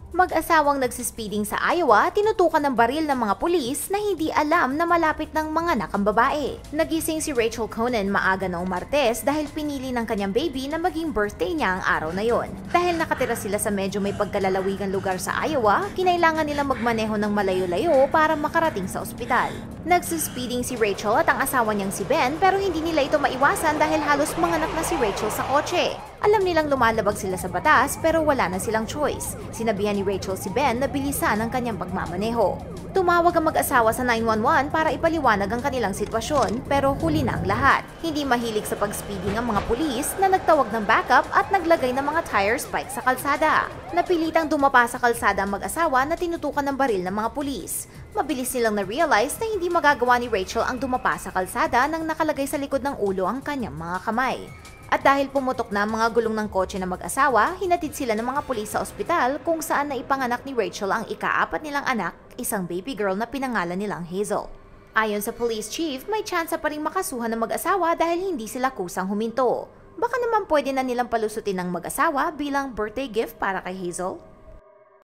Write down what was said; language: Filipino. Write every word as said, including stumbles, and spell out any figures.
Mag-asawang nagsispeeding sa Iowa, tinutukan ng baril ng mga pulis na hindi alam na malapit ng mga nakang babae. Nagising si Rachel Conan maaga noong Martes dahil pinili ng kanyang baby na maging birthday niya ang araw na yon. Dahil nakatira sila sa medyo may pagkalalawigang lugar sa Iowa, kinailangan nilang magmaneho ng malayo-layo para makarating sa ospital. Nagsispeeding si Rachel at ang asawa niyang si Ben pero hindi nila ito maiwasan dahil halos manganak na si Rachel sa kotse. Alam nilang lumalabag sila sa batas pero wala na silang choice. Sinabihan ni Rachel si Ben na bilisan ang kanyang pagmamaneho. Tumawag ang mag-asawa sa nine one one para ipaliwanag ang kanilang sitwasyon pero huli na ang lahat. Hindi mahilig sa pag-speeding ang mga pulis na nagtawag ng backup at naglagay ng mga tire spike sa kalsada. Napilitang dumapa sa kalsada ang mag-asawa na tinutukan ng baril ng mga pulis. Mabilis nilang na-realize na hindi magagawa ni Rachel ang dumapa sa kalsada nang nakalagay sa likod ng ulo ang kanyang mga kamay. At dahil pumutok na ang mga gulong ng kotse ng mag-asawa, hinatid sila ng mga pulis sa ospital kung saan naipanganak ni Rachel ang ika-apat nilang anak, isang baby girl na pinangalan nilang Hazel. Ayon sa police chief, may tsansa pa ring makasuhan ng mag-asawa dahil hindi sila kusang huminto. Baka naman pwede na nilang palusutin ng mag-asawa bilang birthday gift para kay Hazel.